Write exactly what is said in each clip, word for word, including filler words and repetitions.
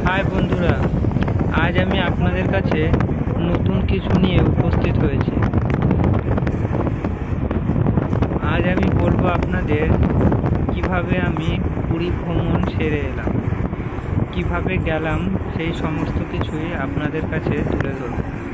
High বন্ধুরা, আজ আমি আপনাদের কাছে নতুন কিছু নিয়ে উপস্থিত হয়েছি। আজ আমি বলবো আপনাদের কিভাবে আমি পুরী ভ্রমণ সেরে এলাম, কিভাবে গেলাম, সেই সমস্ত কিছুই আপনাদের কাছে তুলে ধরব।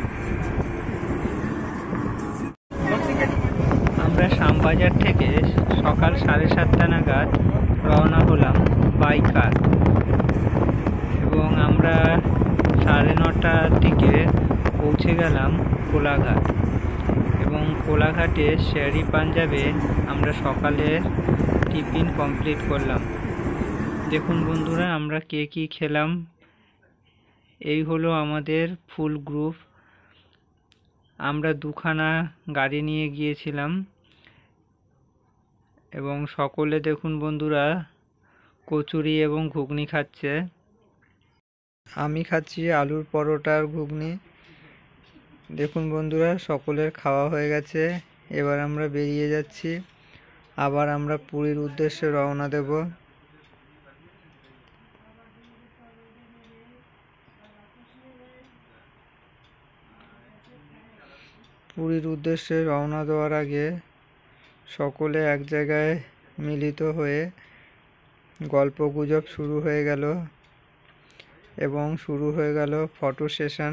আমরা শ্যামবাজার থেকে সকাল সাড়ে সাতটা নাগাদ রওনা হলাম বাই কার এবং আমরা সাড়ে নটার দিকে পৌঁছে গেলাম কোলাঘাট এবং কোলাঘাটে শেরি পাঞ্জাবে আমরা সকালে টিফিন কমপ্লিট করলাম। দেখুন বন্ধুরা, আমরা কে কী খেলাম। এই হলো আমাদের ফুল গ্রুপ। আমরা দুখানা গাড়ি নিয়ে গিয়েছিলাম এবং সকলে দেখুন বন্ধুরা কচুরি এবং ঘুগনি খাচ্ছে। আমি খাচ্ছি আলুর পরোটার ঘুগনি। দেখুন বন্ধুরা, সকলের খাওয়া হয়ে গেছে। এবার আমরা বেরিয়ে যাচ্ছি, আবার আমরা পুরীর উদ্দেশ্যে রওনা দেব। পুরীর উদ্দেশ্যে রওনা দেওয়ার আগে সকলে এক জায়গায় মিলিত হয়ে গল্প গুজব শুরু হয়ে গেল এবং শুরু হয়ে গেল ফটো সেশন।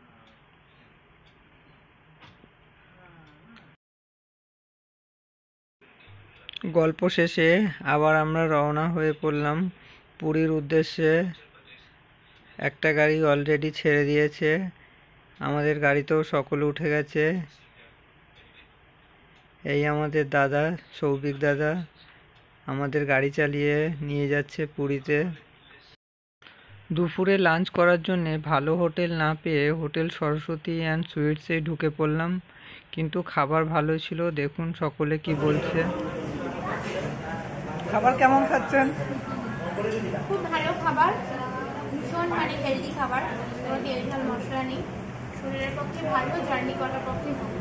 গল্প শেষে আবার আমরা রওনা হয়ে পড়লাম পুরীর উদ্দেশ্যে। একটা গাড়ি অলরেডি ছেড়ে দিয়েছে, আমাদের গাড়িতেও সকলে উঠে গেছে। এই আমাদের দাদা, সৌভিক দাদা, আমাদের গাড়ি চালিয়ে নিয়ে যাচ্ছে পুরীতে। দুপুরে লাঞ্চ করার জন্যে ভালো হোটেল না পেয়ে হোটেল সরস্বতী অ্যান্ড সুইটসে ঢুকে পড়লাম, কিন্তু খাবার ভালো ছিল। দেখুন সকলে কি বলছে। খাবার কেমন খাচ্ছেন? খুব ভালো খাবার, ভীষণ মানে হেলদি খাবার, কোনো তেল ঝাল মশলা নেই, শরীরের পক্ষে ভালো, জার্নি করার পক্ষে ভালো।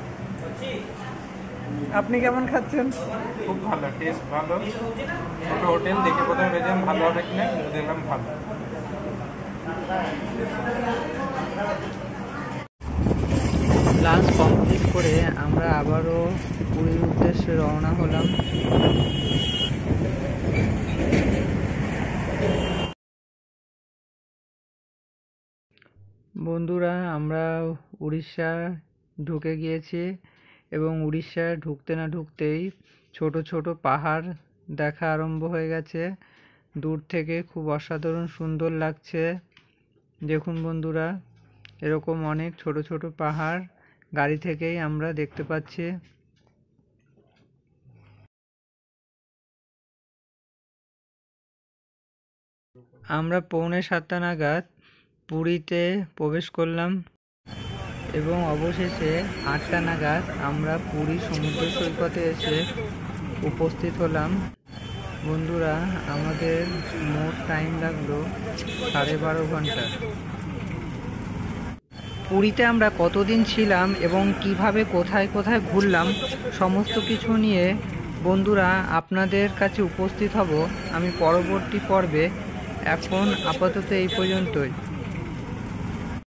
আপনি কেমন খাচ্ছেন? খুব ভালো, টেস্ট ভালো। ছোট হোটেল দেখে প্রথমে ভেবেছিলাম ভালো হবে কিনা, কিন্তু দেখলাম ভালো। লাঞ্চ কমপ্লিট করে আমরা আবারও পুরীর উদ্দেশ্যে রওনা হলাম। বন্ধুরা, আমরা উড়িষ্যা ঢুকে গিয়েছি এবং উড়িষ্যা ঢুকতে না ঢুকতেই ছোট ছোট পাহাড় দেখা আরম্ভ হয়ে গেছে। দূর থেকে খুব অসাধারণ সুন্দর লাগছে। দেখুন বন্ধুরা, এরকম অনেক ছোট ছোট পাহাড় গাড়ি থেকেই আমরা দেখতে পাচ্ছি। আমরা পৌনে সাতটা নাগাদ পুরীতে প্রবেশ করলাম এবং অবশেষে আটটা নাগাদ আমরা পুরী সমুদ্র সৈকতে এসে উপস্থিত হলাম। বন্ধুরা, আমাদের মোট টাইম লাগলো সাড়ে বারো ঘন্টা। পুরীতে আমরা কতদিন ছিলাম এবং কিভাবে কোথায় কোথায় ঘুরলাম সমস্ত কিছু নিয়ে বন্ধুরা আপনাদের কাছে উপস্থিত হব আমি পরবর্তী পর্বে। এখন আপাতত এই পর্যন্তই।